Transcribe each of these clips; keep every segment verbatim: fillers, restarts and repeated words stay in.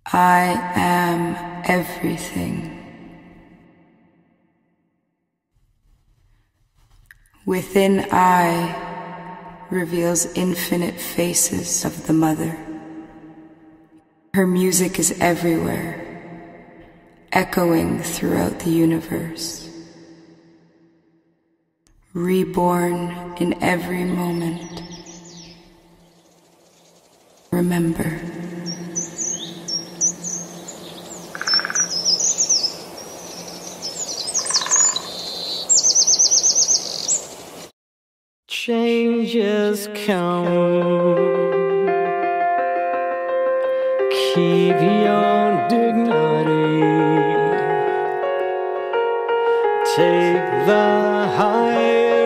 I am everything. Within I reveals infinite faces of the mother. Her music is everywhere, echoing throughout the universe. Reborn in every moment. Remember. Changes come. Keep your dignity. Take the high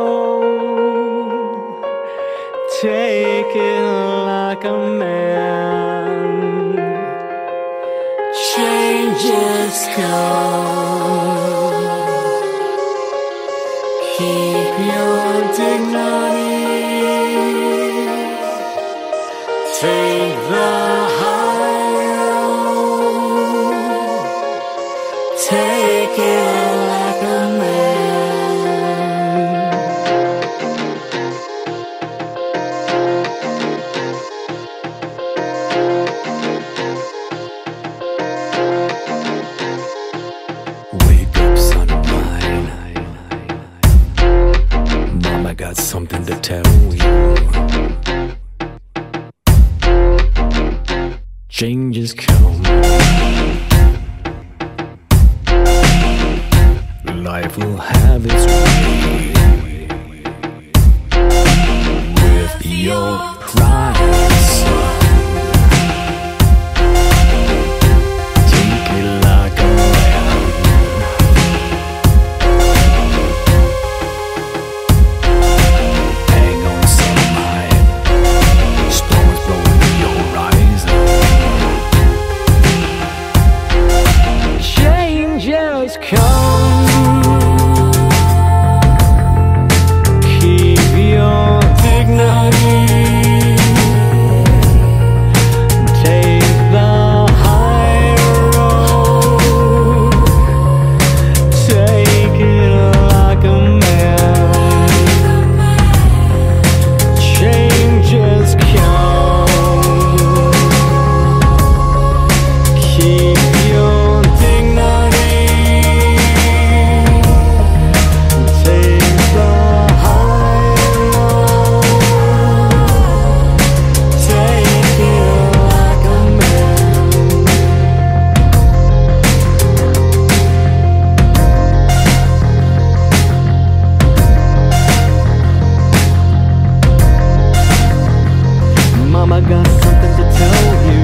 road. Take it like a man. Changes come. Keep your dignity. Take the high road. Take it like a man. Wake up, son of mine. Mama got something to tell you. Changes come. Life will have its way with your pride, son. Take it like a man. Hang on, son of mine. Storm is blowing in your horizon. Changes come. Keep your dignity. Take the high road. Take it like a man. Changes come. Keep your dignity. Take the high road. Take it like a man. Mama got something to tell you.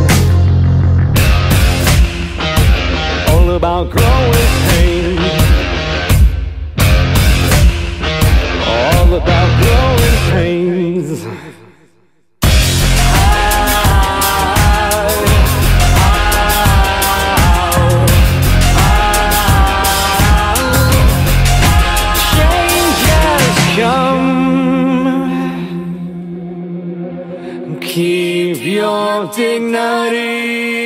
All about growing pains. All about growing pains. Changes come. Keep your dignity.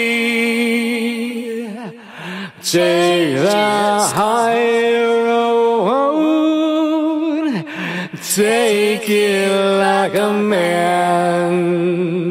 Take the high road. Take it like a man.